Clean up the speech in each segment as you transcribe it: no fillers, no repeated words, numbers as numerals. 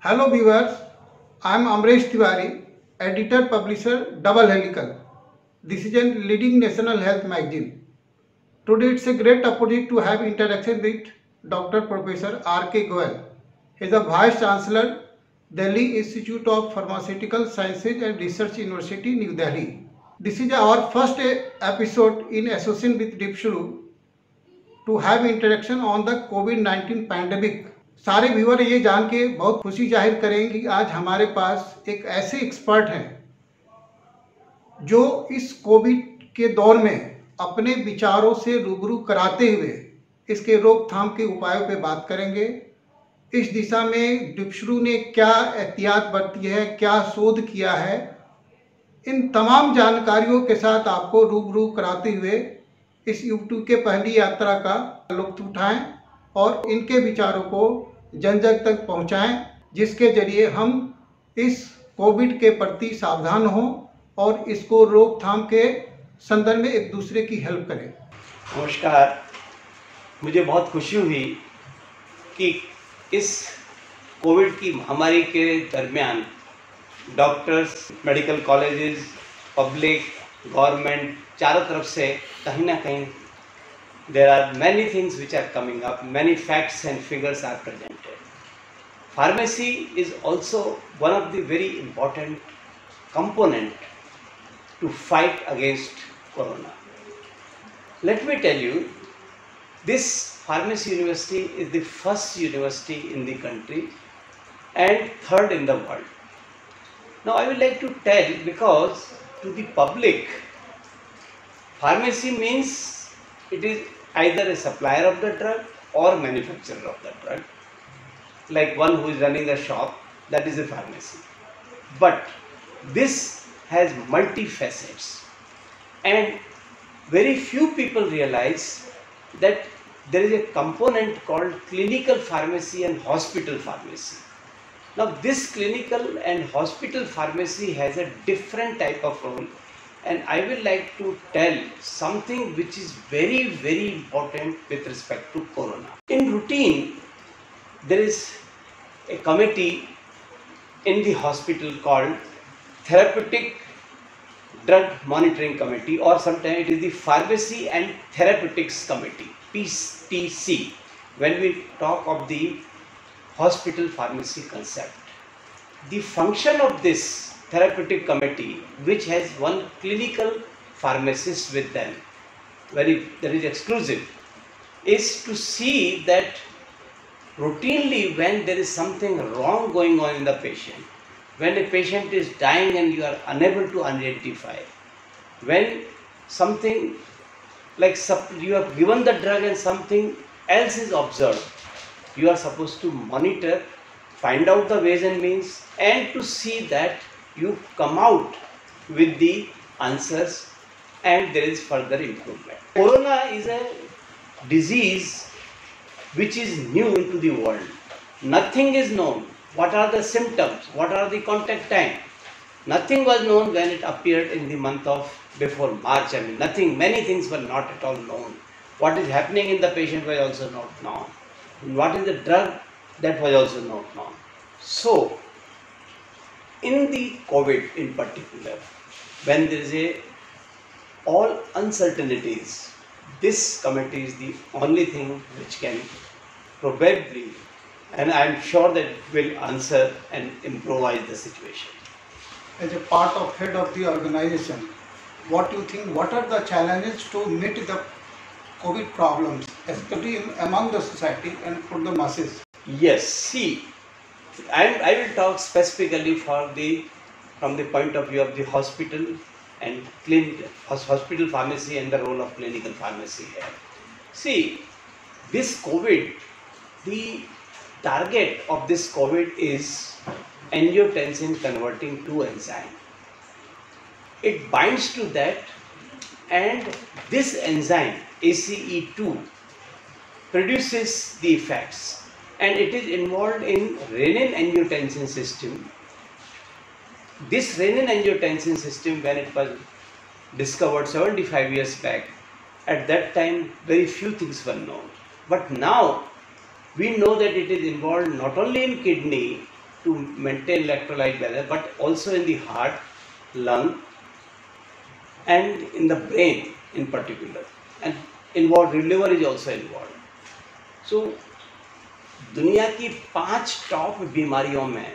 Hello viewers, I am Amresh Tiwari, editor publisher Double Helical. This is a leading national health magazine. Today it's a great opportunity to have interaction with Dr. Professor R.K. Goel. He is a Vice Chancellor, Delhi Institute of Pharmaceutical Sciences and Research University, New Delhi. This is our first episode in association with Dipshuru to have interaction on the COVID-19 pandemic. सारे viewer ये जान के बहुत खुशी जाहिर करेंगे कि आज हमारे पास एक ऐसे एक्सपर्ट हैं जो इस कोविड के दौर में अपने विचारों से रूबरू कराते हुए इसके रोकथाम के उपायों पे बात करेंगे। इस दिशा में डिप्शरू ने क्या एहतियात बरती है, क्या शोध किया है, इन तमाम जानकारियों के साथ आपको रूबरू कराते हुए इस यूट्यूब के पहली यात्रा का लुत्फ उठाएं और इनके विचारों को जन जन तक पहुंचाएं, जिसके जरिए हम इस कोविड के प्रति सावधान हों और इसको रोकथाम के संदर्भ में एक दूसरे की हेल्प करें। नमस्कार, मुझे बहुत खुशी हुई कि इस कोविड की महामारी के दरमियान doctors, medical colleges, public, government, चारों तरफ से कहीं ना कहीं there are many things which are coming up, many facts and figures are presented. Pharmacy is also one of the very important component to fight against corona. Let me tell you, this pharmacy university is the first university in the country and third in the world. Now I would like to tell, because to the public, pharmacy means it is either a supplier of the drug or manufacturer of the drug. Like one who is running a shop, that is a pharmacy. But this has multi-facets, and very few people realize that there is a component called clinical pharmacy and hospital pharmacy. Now this clinical and hospital pharmacy has a different type of role, and I will like to tell something which is very, very important with respect to corona. In routine, there is a committee in the hospital called Therapeutic Drug Monitoring Committee, or sometimes it is the Pharmacy and Therapeutics Committee, PTC, when we talk of the hospital pharmacy concept. The function of this therapeutic committee, which has one clinical pharmacist with them, that is exclusive, is to see that routinely when there is something wrong going on in the patient, when a patient is dying and you are unable to identify, when something like you have given the drug and something else is observed, you are supposed to monitor, find out the ways and means, and to see that you come out with the answers and there is further improvement. Corona is a disease which is new into the world. Nothing is known. What are the symptoms? What are the contact time? Nothing was known when it appeared in the month of before March. I mean, nothing, many things were not at all known. What is happening in the patient was also not known. What is the drug, that was also not known. So, in the COVID in particular, when there is all uncertainties, this committee is the only thing which can probably, and I am sure that it will answer and improvise the situation. As a part of head of the organization, what do you think, what are the challenges to meet the COVID problems, especially among the society and for the masses? Yes, see, I will talk specifically from the point of view of the hospital and hospital pharmacy and the role of clinical pharmacy here. See, this COVID, the target of this COVID is angiotensin converting 2 enzyme. It binds to that, and this enzyme ACE2 produces the effects, and it is involved in renin-angiotensin system. This renin-angiotensin system, when it was discovered 75 years back, at that time very few things were known. But now we know that it is involved not only in kidney to maintain electrolyte balance, but also in the heart, lung, and in the brain in particular, and involved liver is also involved. So दुनिया की 5 top बीमारियों में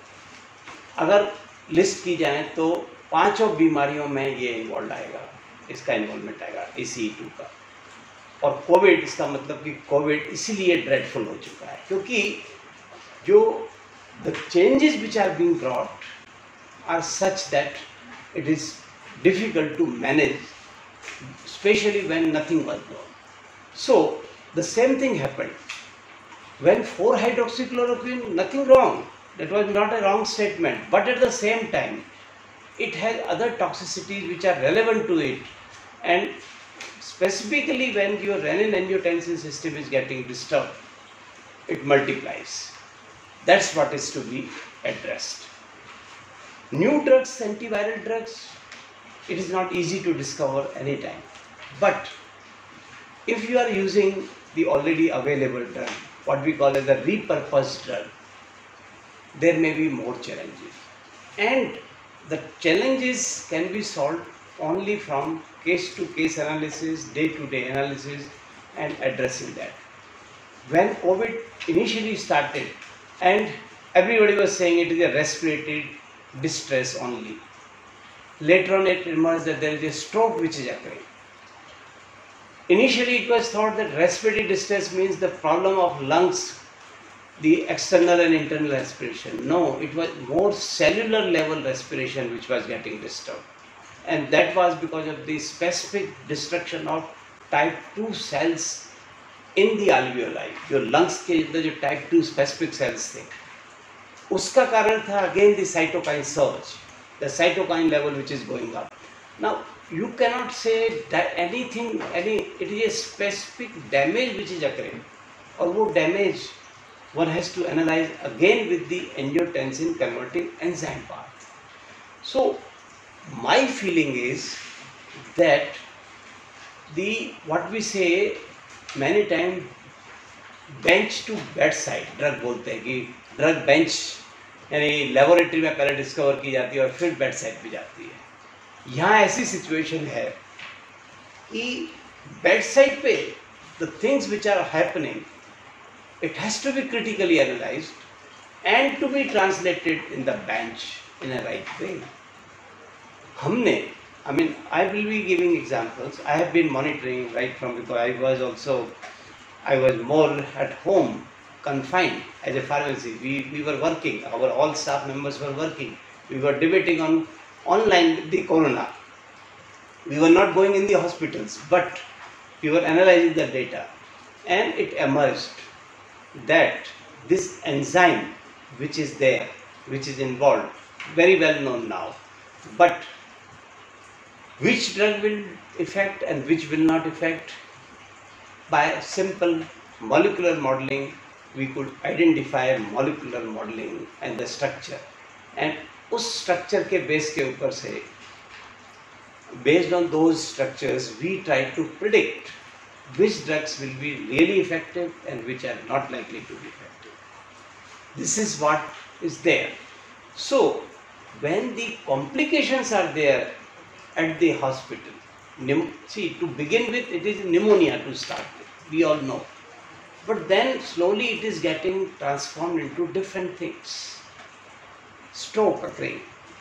अगर list की जाए तो 5 बीमारियों में ये इन्वॉल्व आएगा, इसका इन्वॉल्वमेंट आएगा ACE2 का। और कोविड, इसका मतलब कि कोविड इसीलिए ड्रेडफुल हो चुका है क्योंकि जो the changes which are being brought are such that it is difficult to manage, especially when nothing was known. So the same thing happened when 4-hydroxychloroquine, nothing wrong, that was not a wrong statement, but at the same time it has other toxicities which are relevant to it, and specifically when your renin-angiotensin system is getting disturbed, it multiplies. That's what is to be addressed. New drugs, antiviral drugs, it is not easy to discover any time, but if you are using the already available drug, what we call as the repurposed drug, there may be more challenges, and the challenges can be solved only from case to case analysis, day to day analysis, and addressing that. When COVID initially started and everybody was saying it is a respiratory distress only, later on it emerged that there is a stroke which is occurring. Initially it was thought that respiratory distress means the problem of lungs, the external and internal respiration. No, it was more cellular level respiration which was getting disturbed, and that was because of the specific destruction of type 2 cells in the alveoli. जो lungs के अंदर जो type 2 specific cells थे, उसका कारण था again the cytokine surge, the cytokine level which is going up. Now you cannot say that anything, it is a specific damage which is occurring, और वो damage one has to analyze again with the angiotensin converting enzyme part. So my feeling is that what we say many times bench to bedside drug बोलते हैं कि drug bench यानी laboratory में पहले discover की जाती है और फिर बेड साइड पे जाती है। यहाँ ऐसी सिचुएशन है कि बेड साइड पे the things which are happening, it has to be critically analysed and to be translated in the bench in a right way. हमने I will be giving examples. I have been monitoring right from, because I was more at home, confined as a pharmacy. We were working, all staff members were working. We were debating on online with the corona. We were not going in the hospitals, but we were analyzing the data, and it emerged that this enzyme which is there, which is involved, very well known now, but which drug will affect and which will not affect, by simple molecular modeling we could identify molecular modeling and the structure, and उस structure के base के ऊपर से, based on those structures we try to predict which drugs will be really effective and which are not likely to be effective. This is what is there. So when the complications are there at the hospital, see, to begin with it is pneumonia to start with, we all know, but then slowly it is getting transformed into different things. Stroke occurring,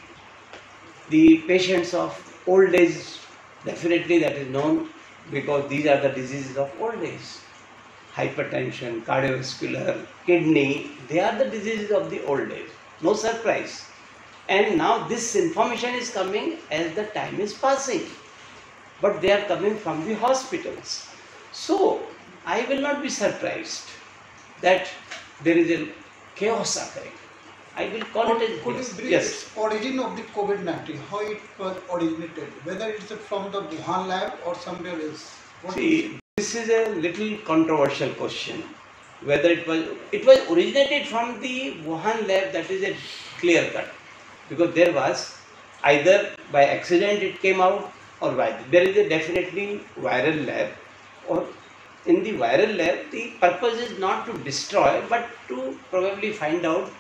the patients of old age, definitely that is known because these are the diseases of old age. Hypertension, cardiovascular, kidney, they are the diseases of the old age, no surprise. And now this information is coming as the time is passing, but they are coming from the hospitals. So I will not be surprised that there is a chaos occurring. I will call it as Could you chaos. brief Yes. origin of the COVID-19, how it was originated, whether it's from the Wuhan lab or somewhere else? See, this is a little controversial question. Whether it was originated from the Wuhan lab, that is a clear cut, because there was either by accident it came out, or by there is a definitely viral lab, or in the viral lab the purpose is not to destroy but to probably find out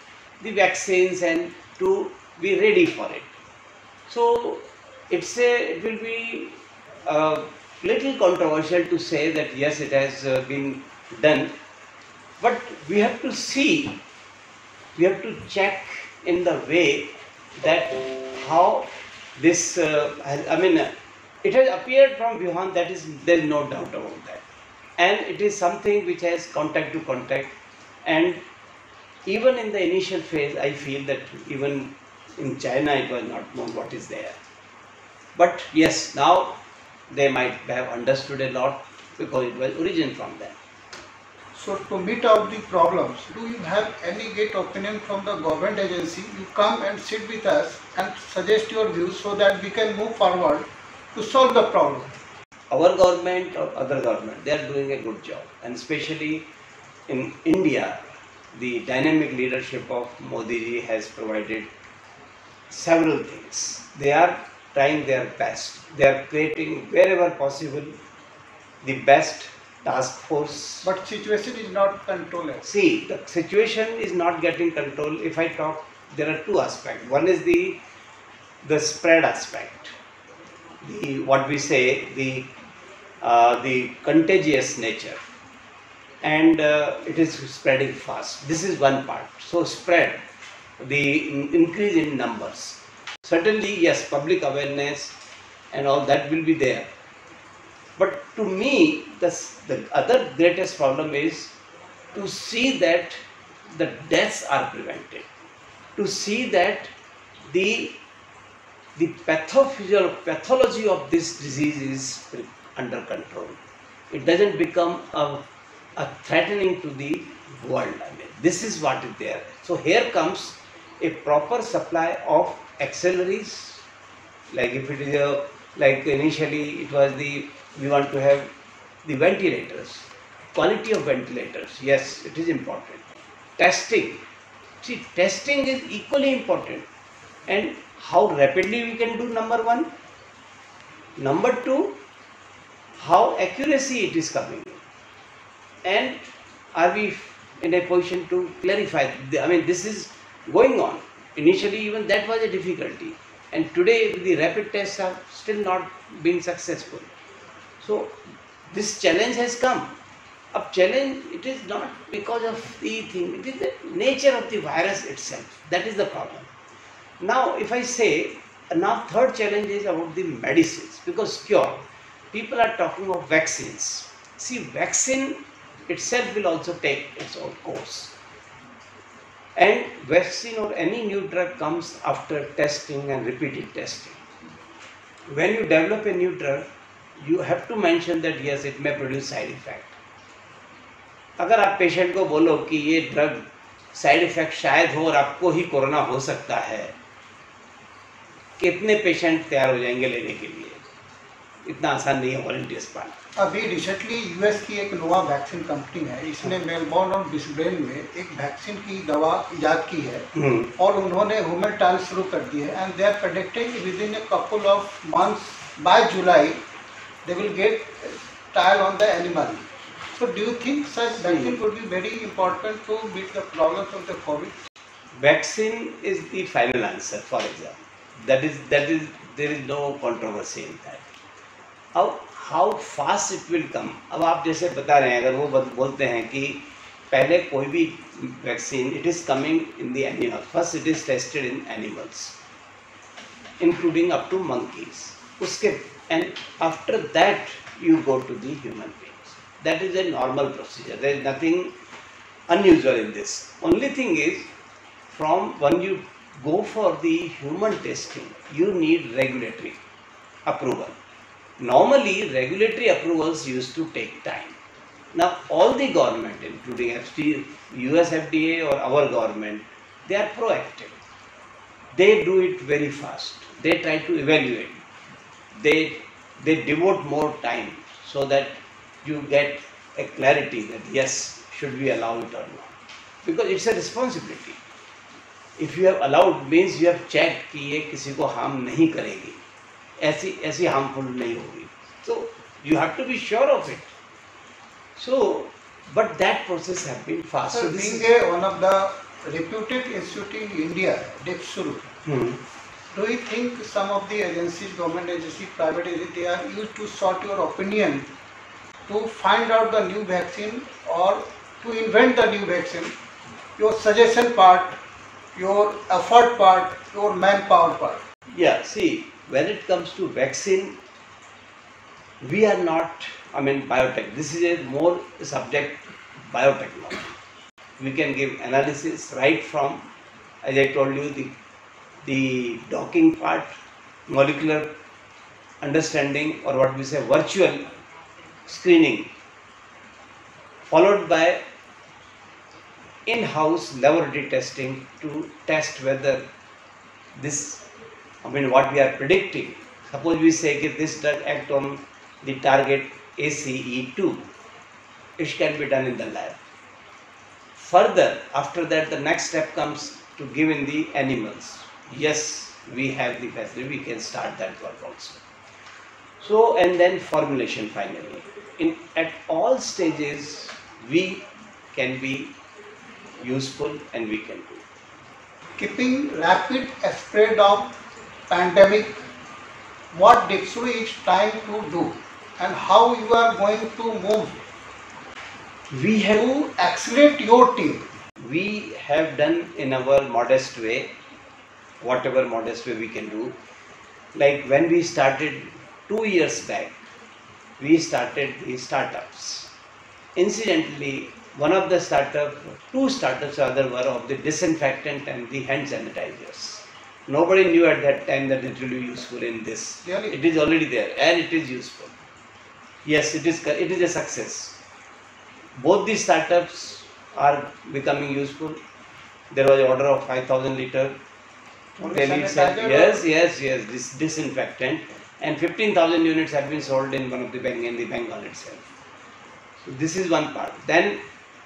the vaccines and to be ready for it. So it will be a little controversial to say that yes, it has been done, but we have to see, we have to check in the way that how this, it has appeared from Wuhan, that is, there is no doubt about that. And it is something which has contact to contact, and even in the initial phase, I feel that even in China it was not known what is there. But yes, now they might have understood a lot because it was origin from them. So to meet out the problems, do you have any great opinion from the government agency? You come and sit with us and suggest your views so that we can move forward to solve the problem. Our government or other government, they are doing a good job, and especially in India, the dynamic leadership of Modi ji has provided several things. They are trying their best. They are creating wherever possible the best task force. But situation is not controlled. See, the situation is not getting control. If I talk, there are two aspects. One is the spread aspect. The what we say the contagious nature, and it is spreading fast. This is one part. So spread, the increase in numbers. Certainly, yes, public awareness and all that will be there. But to me, the other greatest problem is to see that the deaths are prevented, to see that the pathology of this disease is under control. It doesn't become a threatening to the world. I mean, this is what is there. So here comes a proper supply of auxiliaries. Like if it is like initially it was we want to have the ventilators, quality of ventilators. Yes, it is important. Testing. See, testing is equally important. And how rapidly we can do, number one. Number two, how accuracy it is coming. And are we in a position to clarify? I mean, this is going on. Initially, even that was a difficulty. And today, the rapid tests have still not been successful. So, this challenge has come. A challenge, it is not because of the thing, it is the nature of the virus itself. That is the problem. Now, if I say, now third challenge is about the medicines, because cure. People are talking of vaccines. See, vaccine itself will also take its own course. And vaccine or any new drug comes after testing and repeated testing. When you develop a new drug, you have to mention that yes, it may produce side effect. अगर आप patient को बोलो कि ये drug side effect शायद हो और आपको ही कोरोना हो सकता है, कितने पेशेंट तैयार हो जाएंगे लेने के लिए? इतना आसान नहीं है वॉलंटियर्स पाना। अभी रिसेंटली यूएस की एक नोवा वैक्सीन कंपनी है, इसने मेलबोर्न और ब्रिस्बेन में एक वैक्सीन की दवा इजाद की है और उन्होंने ह्यूमन ट्रायल शुरू कर दिए हैं and they are predicting within a couple of months by July they will get trial on the animal. So do you think such vaccine would be very important to meet the problems of the COVID? Vaccine is the final answer, for example. That is there is no controversy in that. How fast it will come? अब आप जैसे बता रहे हैं, अगर वो बोलते हैं कि पहले कोई भी vaccine, it is coming in the animal. First it is tested in animals, including up to monkeys. उसके and after that you go to the human beings. That is a normal procedure. There is nothing unusual in this. Only thing is, from when you go for the human testing, you need regulatory approval. Normally, regulatory approvals used to take time. Now, all the government, including US FDA or our government, they are proactive. They do it very fast. They try to evaluate. They devote more time so that you get a clarity that yes, should we allow it or not, because it's a responsibility. If you have allowed means you have checked कि ये किसी को harm नहीं करेगी, ऐसी harmful नहीं होगी, so you have to be sure of it. So but that process has been fast. So this being one of the reputed institute in India, DIPSURU. Do you think some of the agencies, government agencies, private agencies, they are used to sort your opinion to find out the new vaccine or to invent the new vaccine? Your suggestion part, your effort part, your manpower part. Yeah, see, when it comes to vaccine, we are not, I mean, biotech. This is a more subject biotechnology. We can give analysis right from, as I told you, the docking part, molecular understanding, or what we say virtual screening, followed by in-house laboratory testing to test whether this, I mean, what we are predicting. Suppose we say that this drug act on the target ACE2, it can be done in the lab. Further, after that, the next step comes to give in the animals. Yes, we have the facility, we can start that work also. So, and then formulation finally. At all stages, we can be useful and we can do. Keeping rapid spread of pandemic, what DIPSURU is trying to do and how you are going to move We have to accelerate your team. we have done in our modest way, whatever modest way we can do. Like when we started 2 years back, we started the startups. Incidentally, one of the two startups other were of the disinfectant and the hand sanitizers. Nobody knew at that time that it will be useful in this. Really? It is already there and it is useful. Yes, it is a success. Both these startups are becoming useful. There was an order of 5,000 liter. Only Delhi itself. sanitizer? Yes, this disinfectant, and 15,000 units have been sold in one of the bank in the Bengal itself. So this is one part. Then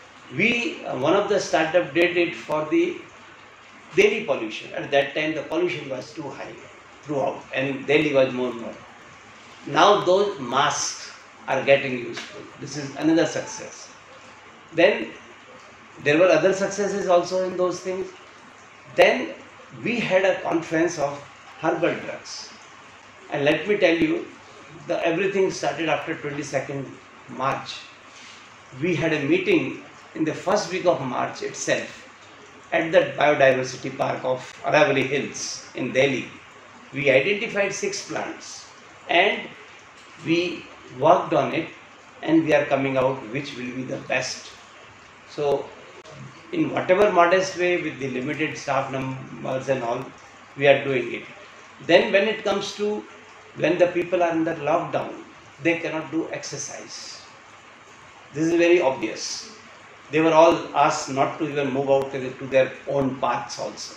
one of the startup did it for the Delhi pollution. At that time the pollution was too high throughout and Delhi was more. Now those masks are getting useful. This is another success. Then there were other successes also in those things. Then we had a conference of herbal drugs. And let me tell you, everything started after 22nd March. We had a meeting in the first week of March itself at the Biodiversity Park of Aravalli Hills in Delhi. We identified 6 plants and we worked on it and we are coming out which will be the best. So in whatever modest way with the limited staff numbers and all, we are doing it. Then when it comes to when the people are under lockdown, they cannot do exercise. This is very obvious. They were all asked not to even move out to their own parks also.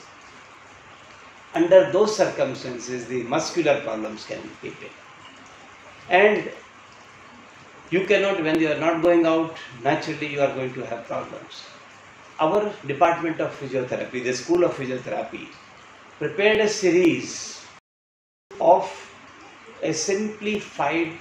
Under those circumstances, the muscular problems can be in. And you cannot, when you are not going out, naturally you are going to have problems. Our Department of Physiotherapy, the School of Physiotherapy, prepared a series of a simplified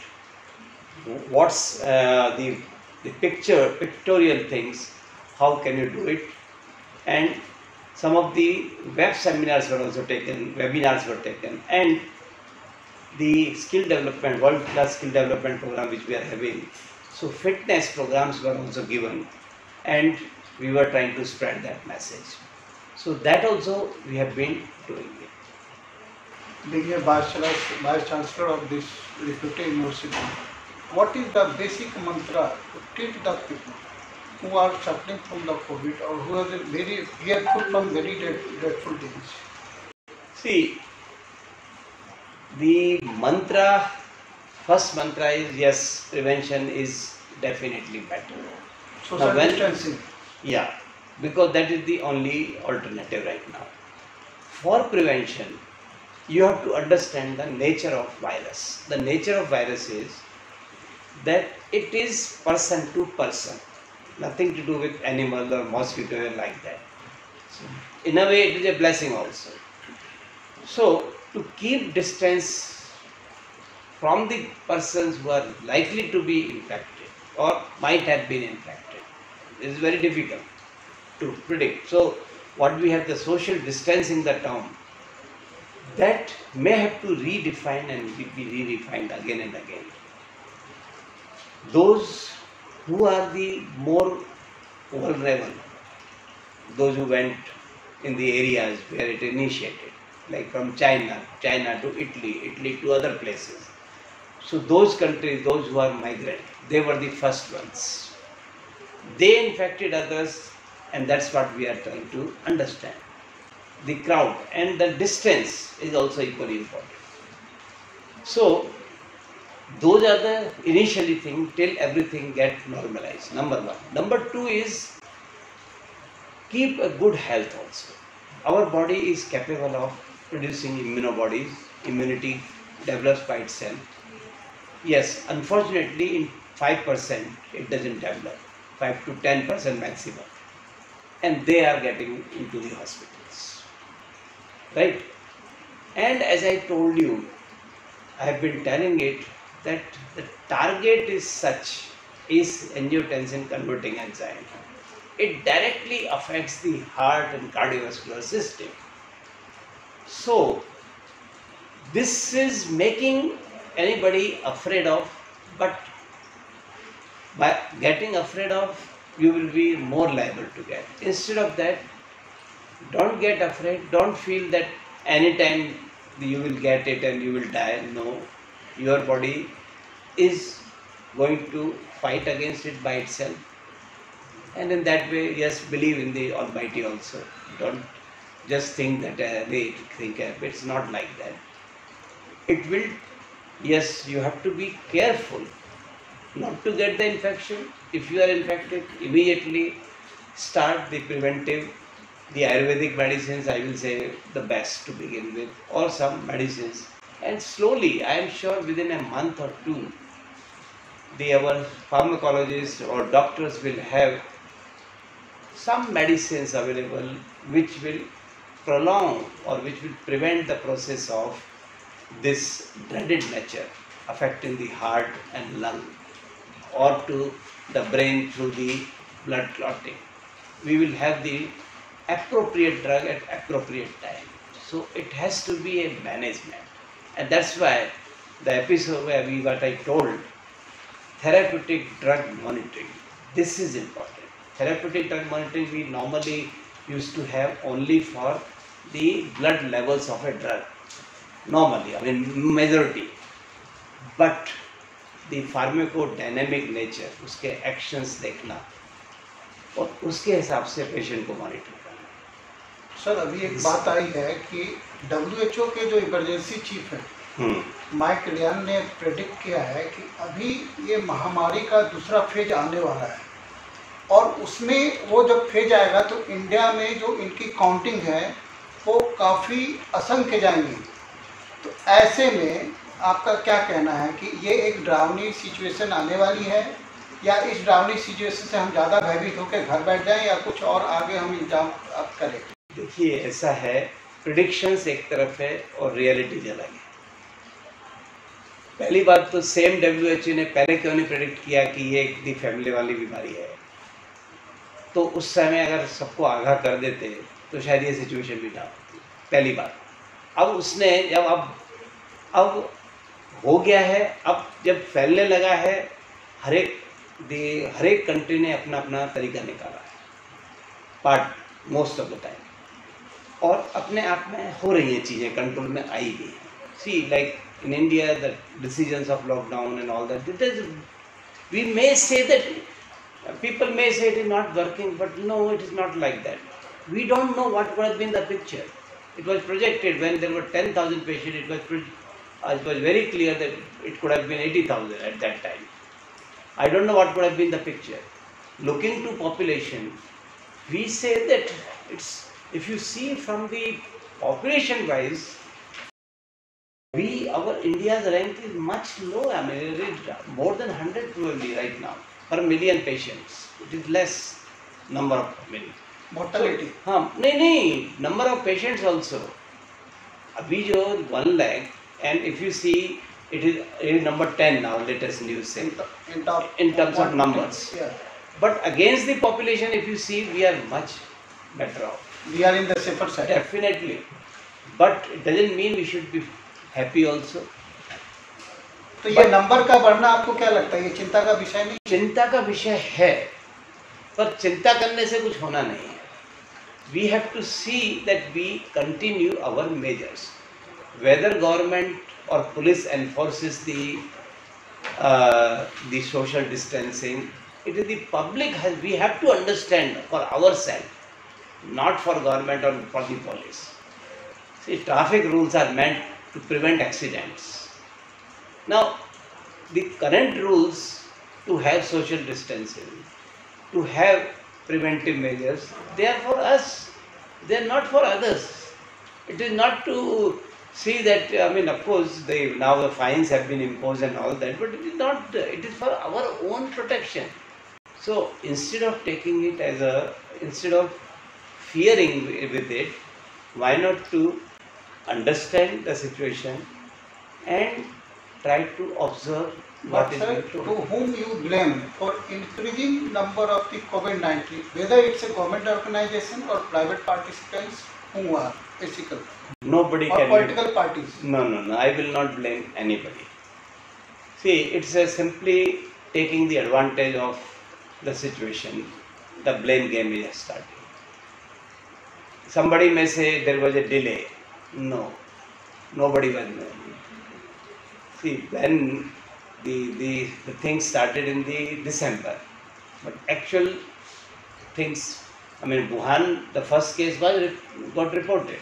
what's the pictorial things, how can you do it, and some of the web seminars were also taken, webinars were taken, and the skill development, world-class skill development program which we are having. So fitness programs were also given and we were trying to spread that message. So that also we have been doing it. Being a vice chancellor of this reputed university, what is the basic mantra to treat the people who are suffering from the COVID or who are very fearful from very dreadful things? See, the mantra, first mantra is yes, prevention is definitely better. Social distancing. Yeah, because that is the only alternative right now. For prevention, you have to understand the nature of virus. The nature of virus is that it is person to person, nothing to do with animal or mosquito or like that. So, in a way, it is a blessing also. So, to keep distance from the persons who are likely to be infected or might have been infected, it is very difficult to predict. So, what we have the social distancing the term, that may have to redefine and be redefined again and again. Those who are the more vulnerable, those who went in the areas where it initiated, like from China to Italy to other places. So those countries, those who are migrant, they were the first ones. They infected others, and that's what we are trying to understand. The crowd and the distance is also equally important. So those are the initially thing till everything get normalized. Number one. Number two is keep a good health also. Our body is capable of producing immunobodies. Immunity develops by itself. Yes, unfortunately in 5% it doesn't develop. 5 to 10% maximum. And they are getting into the hospitals. Right? And as I told you, I have been telling it that the target is such, is angiotensin converting enzyme. It directly affects the heart and cardiovascular system. So this is making anybody afraid of, but by getting afraid of, you will be more liable to get. Instead of that, don't get afraid, don't feel that anytime you will get it and you will die. No, your body is going to fight against it by itself. And in that way, yes, believe in the Almighty also. Don't just think that it's not like that. It will, yes, you have to be careful not to get the infection. If you are infected, immediately start the preventive, the Ayurvedic medicines, I will say the best to begin with, or some medicines. And slowly, I am sure within a month or two, our pharmacologists or doctors will have some medicines available which will prolong or which will prevent the process of this dreaded nature affecting the heart and lung or to the brain through the blood clotting. We will have the appropriate drug at appropriate time. So it has to be a management. And that's why the episode where what I told, therapeutic drug monitoring, this is important. Therapeutic drug monitoring we normally used to have only for the blood levels of a drug. Normally, I mean majority. But the pharmacodynamic nature, उसके actions देखना और उसके हिसाब से patient को monitor करना। Sir अभी एक बात आई है कि WHO के जो इमरजेंसी चीफ हैं माइक रियान ने प्रेडिक्ट किया है कि अभी ये महामारी का दूसरा फेज आने वाला है और उसमें वो जब फेज आएगा तो इंडिया में जो इनकी काउंटिंग है वो काफ़ी असंख्य जाएंगी। तो ऐसे में आपका क्या कहना है कि ये एक डरावनी सिचुएशन आने वाली है या इस डरावनी सिचुएशन से हम ज़्यादा भयभीत होकर घर बैठ जाएं या कुछ और आगे हम इंतजाम करें? देखिए ऐसा है, प्रिडिक्शंस एक तरफ है और रियलिटी अलग है। पहली बात तो सेम WHO ने पहले क्यों नहीं प्रेडिक्ट किया कि ये एक दी फैमिली वाली बीमारी है, तो उस समय अगर सबको आगाह कर देते तो शायद ये सिचुएशन भी ना होती। पहली बात। अब उसने जब अब हो गया है, अब जब फैलने लगा है, हर एक कंट्री ने अपना अपना तरीका निकाला है, part most of the time, और अपने आप में हो रही हैं चीज़ें, कंट्रोल में आई भी हैं। See like in India, the decisions of lockdown and all that, we may say that, people may say it is not working, but no, it is not like that. We don't know what would have been the picture. It was projected when there were 10,000 patients, it was very clear that it could have been 80,000 at that time. I don't know what would have been the picture. Looking to population, we say that it's, if you see from the population wise, our India's rank is much low. I mean, it is more than 100 probably right now per million patients. It is less number of mortality. हाँ नहीं number of patients also. अभी जो 1 lakh, and if you see it is number 10 now, latest news saying in terms of numbers. Yeah. But against the population, if you see, we are much better off. we are in the safer side. Definitely. But it doesn't mean we should be happy also. तो ये number का बढ़ना आपको क्या लगता है, ये चिंता का विषय नहीं? चिंता का विषय है, पर चिंता करने से कुछ होना नहीं है. We have to see that we continue our measures. Whether government or police enforces the social distancing, it is the public we have to understand for ourselves, not for government or for the police. See, traffic rules are meant to prevent accidents. Now, the current rules to have social distancing, to have preventive measures, they are for us, they are not for others. It is not to see that, of course, now the fines have been imposed and all that, but it is not, it is for our own protection. So, instead of taking it instead of fearing with it, why not to understand the situation and try to observe what is going to whom you blame for increasing number of the COVID-19, whether it's a government organization or private participants who are ethical? Nobody or can. Political parties? No. I will not blame anybody. See, it's simply taking the advantage of the situation. The blame game is starting. Somebody may say there was a delay. No, nobody was. See, when the things started in the December, but actual things, Wuhan, the first case got reported,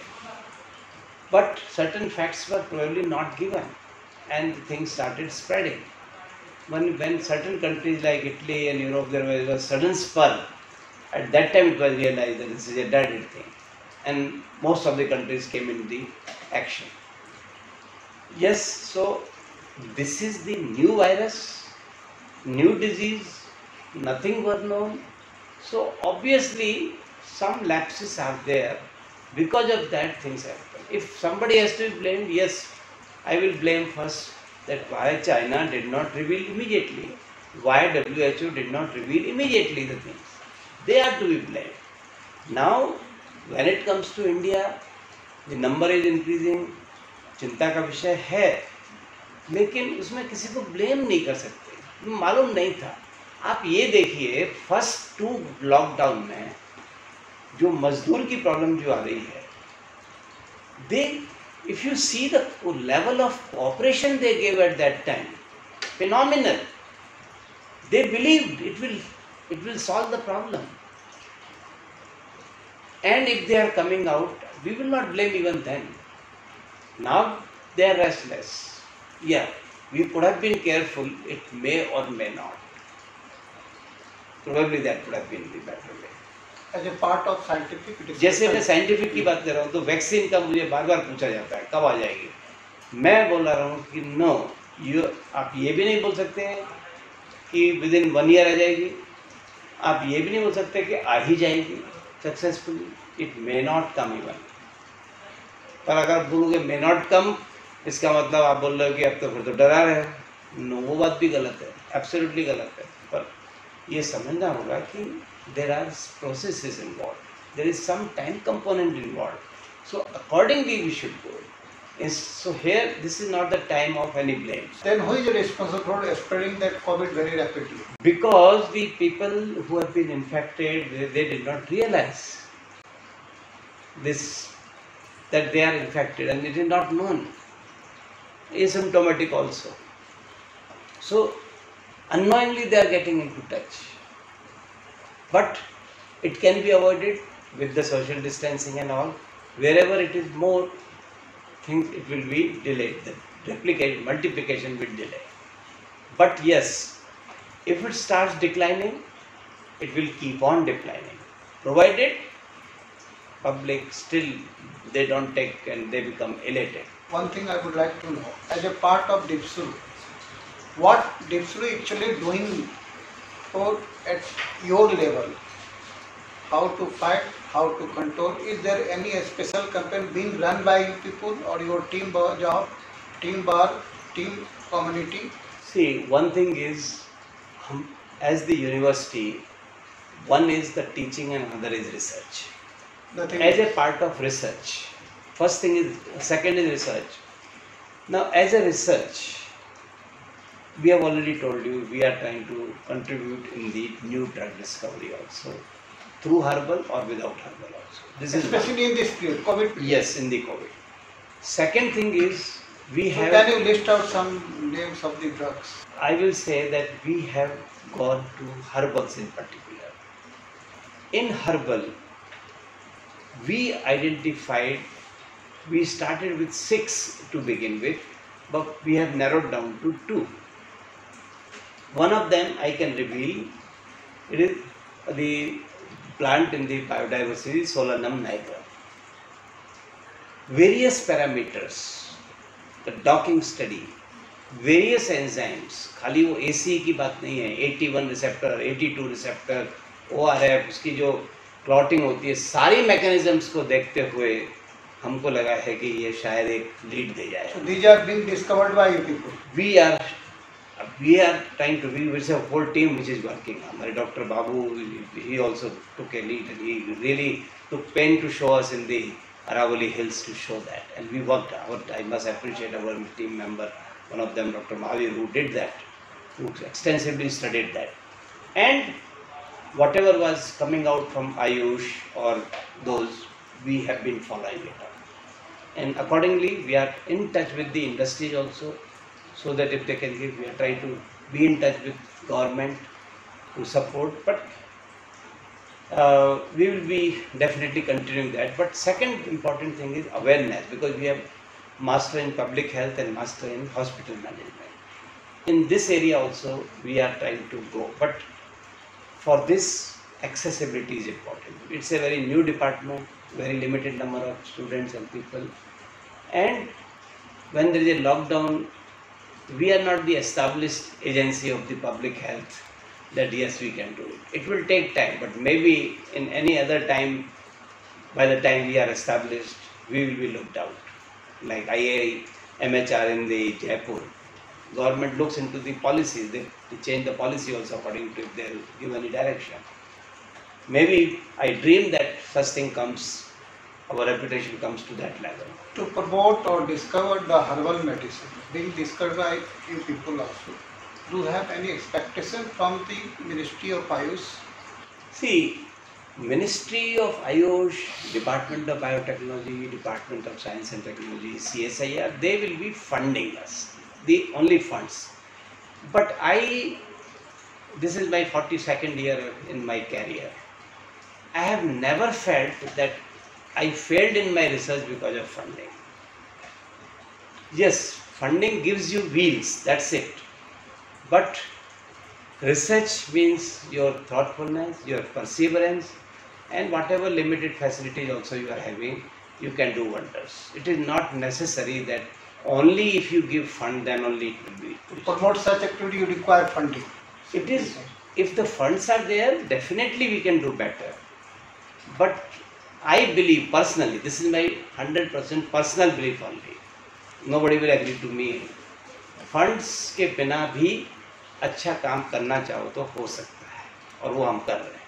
but certain facts were probably not given, and things started spreading. When certain countries like Italy and Europe, there was a sudden spur, at that time it was realized that this is a deadly thing, and most of the countries came in the action. Yes, so this is the new virus, new disease, nothing was known. So obviously some lapses are there. Because of that things happen. If somebody has to be blamed, yes, I will blame first that why China did not reveal immediately, why WHO did not reveal immediately the things. They are to be blamed. Now, when it comes to India, the number is increasing, चिंता का विषय है, लेकिन उसमें किसी को blame नहीं कर सकते, मालूम नहीं था. आप ये देखिए, फर्स्ट 2 लॉकडाउन में जो मजदूर की प्रॉब्लम जो आ रही है, if you see the level of cooperation they gave at that time, phenomenal. They believed it will solve the problem. And if they are coming out, we will not blame even then. Now they are restless. Yeah, we could have been careful, it may or may not. Probably that would have been the better way. As a part of scientific discussion. जैसे मैं scientific की बात कर रहा हूँ, तो vaccine का मुझे बार बार पूछा जाता है कब आ जाएगी. मैं बोल रहा हूँ कि नो, आप ये भी नहीं बोल सकते हैं कि विद इन 1 ईयर आ जाएगी, आप ये भी नहीं बोल सकते कि आ ही जाएगी successfully. It may not come even. पर अगर बोलोगे मे नॉट कम, इसका मतलब आप बोल रहे हो कि अब तो फिर तो डरा रहे हो. नो, वो बात भी गलत है, एब्सोल्युटली गलत है. पर ये समझना होगा कि there are processes involved, there is some time component involved, so accordingly we should go. So here, this is not the time of any blame. Then who is responsible for spreading that COVID very rapidly? Because the people who have been infected, they did not realize this, that they are infected, and it is not known. Asymptomatic also. So unknowingly they are getting into touch. But it can be avoided with the social distancing and all. Wherever it is more, things it will be delayed. The multiplication will delay. But yes, if it starts declining, it will keep on declining. Provided public still they don't take and they become elated. One thing I would like to know, as a part of DIPSRU, what DIPSRU actually doing for at your level, how to fight, how to control? Is there any special campaign being run by you people or your team job, team community? See, one thing is, as the university, one is the teaching and another is research. as a part of research. Second is research. Now, as a research, we have already told you we are trying to contribute in the new drug discovery also, through herbal or without herbal also. This is especially in this period, COVID period. yes, in the COVID. Second thing is we So have. can you list out some names of the drugs? I will say that we have gone to herbals in particular. In herbal, we started with 6 to begin with, but we have narrowed down to 2. One of them I can reveal. It is the plant in the biodiversity, Solanum nigra. Various parameters, the docking study, various enzymes, खाली वो ACE की बात नहीं है, 81 receptor, 82 receptor, ORF, उसकी जो clotting होती है, सारी मैकेनिज्म्स को देखते हुए हमको लगा है कि ये शायद एक लीड दे जाए. So these are being discovered by you people. We are trying to be with a whole team which is working. हमारे डॉक्टर बाबू, he also took a lead and he really took pain to show us in the Aravali Hills to show that, and we worked out. I must appreciate our team member, one of them, Dr. Mahavir, who did that, who extensively studied that, and whatever was coming out from Ayush or those, we have been following it up, and accordingly we are in touch with the industries also, so that if they can give, we are trying to be in touch with government to support, but we will be definitely continuing that. But second important thing is awareness, because we have master in public health and master in hospital management. In this area also we are trying to go, but for this accessibility is important. It's a very new department, very limited number of students and people, and when there is a lockdown, we are not the established agency of the public health that yes, we can do it. It will take time, but maybe in any other time, by the time we are established, we will be looked out. Like IAI, MHR in the Jaipur, government looks into the policies, they change the policy also according to if they give any direction. Maybe I dream that such thing comes, our reputation comes to that level. To promote or discover the herbal medicine being discovered by you people also, do you have any expectation from the Ministry of Ayush? See, Ministry of Ayush, Department of Biotechnology, Department of Science and Technology, CSIR, they will be funding us, the only funds. But this is my 42nd year in my career. I have never felt that I failed in my research because of funding. Yes, funding gives you wheels, that's it. But research means your thoughtfulness, your perseverance, and whatever limited facilities also you are having, you can do wonders. It is not necessary that only if you give fund, then only it will be. To promote such activity, you require funding. It is, if the funds are there, definitely we can do better. But I believe personally, this is my 100% personal belief only. Nobody will agree to me. Funds के बिना भी अच्छा काम करना चाहो तो हो सकता है, और वो हम कर रहे हैं.